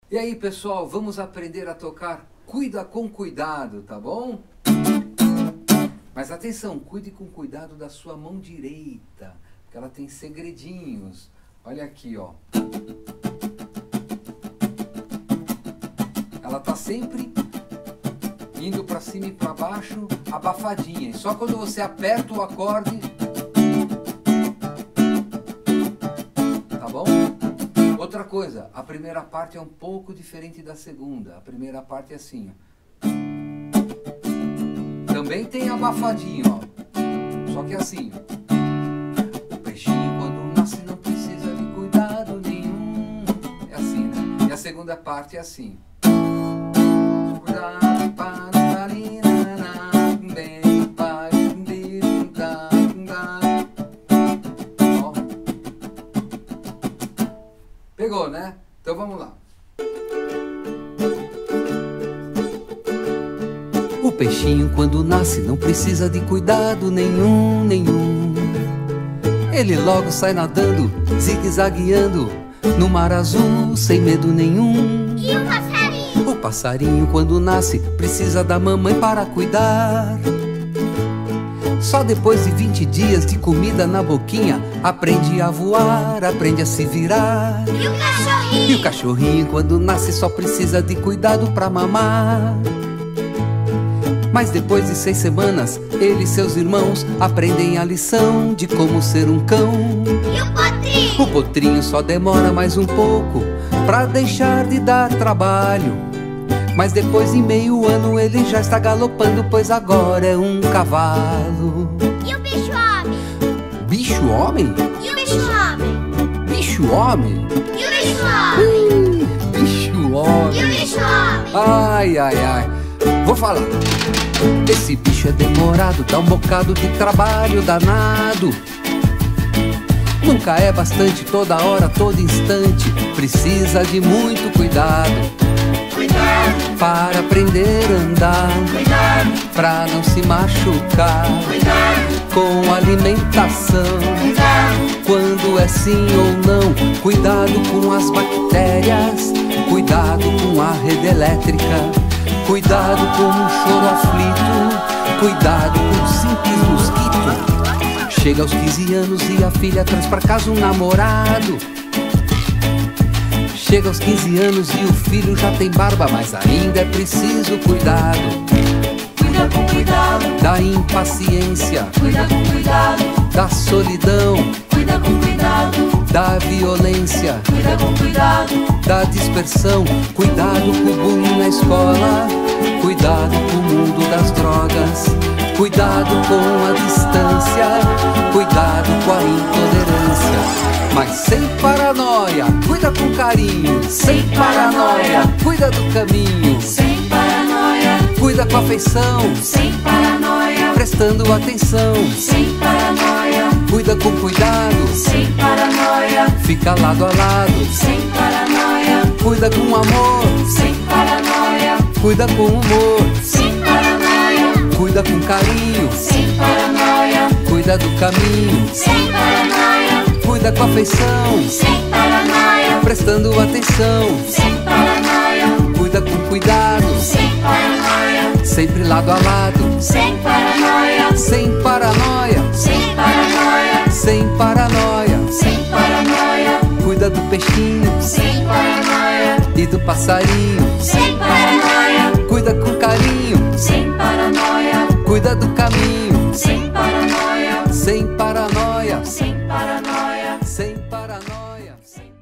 E aí, pessoal, vamos aprender a tocar Cuida com Cuidado, tá bom? Mas atenção, cuide com cuidado da sua mão direita, porque ela tem segredinhos. Olha aqui, ó. Ela tá sempre indo para cima e para baixo, abafadinha. E só quando você aperta o acorde, tá bom? Outra coisa, a primeira parte é um pouco diferente da segunda. A primeira parte é assim, ó. Também tem abafadinho, ó. Só que é assim, ó. O peixinho quando nasce não precisa de cuidado nenhum. É assim, né? E a segunda parte é assim. Pegou, né? Então vamos lá. O peixinho quando nasce não precisa de cuidado nenhum. Ele logo sai nadando, zigue-zagueando no mar azul sem medo nenhum. E o passarinho? O passarinho quando nasce precisa da mamãe para cuidar. Só depois de 20 dias de comida na boquinha aprende a voar, aprende a se virar. E o cachorrinho? E o cachorrinho quando nasce só precisa de cuidado pra mamar. Mas depois de 6 semanas, ele e seus irmãos aprendem a lição de como ser um cão. E o potrinho? O potrinho só demora mais um pouco pra deixar de dar trabalho. Mas depois de meio ano ele já está galopando, pois agora é um cavalo. E o bicho-homem? Bicho-homem? E o bicho-homem? Bicho-homem? E o bicho-homem? Bicho-homem. E o bicho-homem? Ai, ai, ai. Vou falar. Esse bicho é demorado, dá um bocado de trabalho danado. Nunca é bastante, toda hora, todo instante. Precisa de muito cuidado. Cuidado Para aprender a andar, cuidado pra não se machucar. Cuidado Com alimentação, cuidado quando é sim ou não. Cuidado com as bactérias, cuidado com a rede elétrica. Cuidado com um choro aflito, cuidado com um simples mosquito. Chega aos 15 anos e a filha traz pra casa um namorado. Chega aos 15 anos e o filho já tem barba, mas ainda é preciso cuidado. Cuida com cuidado, Da impaciência, cuida com cuidado, da solidão, cuida com cuidado, da violência, cuida com cuidado, da dispersão. Cuidado com o bullying na escola, cuidado com o mundo das drogas. Cuidado com a distância, cuidado com a intolerância. Mas sem paranoia, cuida com carinho. Sem paranoia, cuida do caminho. sem paranoia, Cuida com afeição, sem paranoia, prestando atenção. sem paranoia, Cuida com cuidado, sem paranoia, fica lado a lado. sem paranoia, Cuida com amor, sem paranoia, cuida com humor. sem paranoia, Cuida com carinho, sem paranoia, cuida do caminho. sem paranoia, Cuida com afeição, sem paranoia, prestando atenção. sem paranoia, Cuida com cuidado, sem paranoia, sempre lado a lado. sem paranoia, Sem paranoia, sem paranoia, sem paranoia. sem paranoia, Cuida do peixinho sem paranoia, e do passarinho. sem paranoia, Cuida com carinho, sem paranoia, cuida do caminho. sem paranoia, Sem paranoia, sem paranoia, sem paranoia. sem